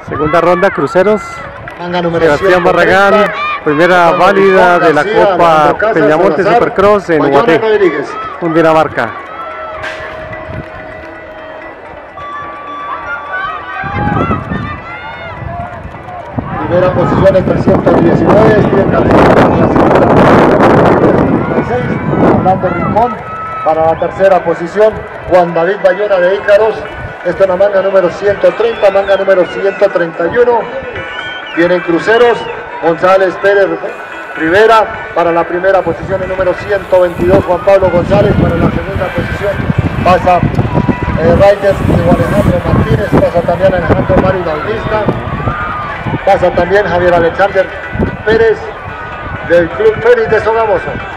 Segunda ronda, cruceros. Manga número Sebastián 130, Barragán, primera válida de la Copa Peñamonte Supercross en Guaté, Cundinamarca. Primera posición en 319, Steven García en la segunda posición, 36, Orlando Rincón para la tercera posición, Juan David Bayona de Ícaros, esta es la manga número 130, manga número 131, vienen cruceros, González Pérez Rivera para la primera posición, el número 122, Juan Pablo González para la segunda posición, pasa Riders de Alejandro Martínez, pasa también Alejandro Mario Bautista, pasa también Javier Alexander Pérez del Club Félix de Sogamoso.